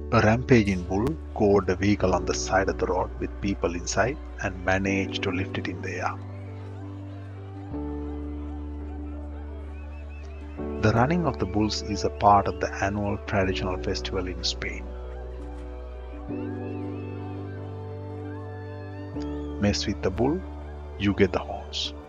A rampaging bull gored a vehicle on the side of the road with people inside and managed to lift it in the air. The running of the bulls is a part of the annual traditional festival in Spain. Mess with the bull, you get the horns.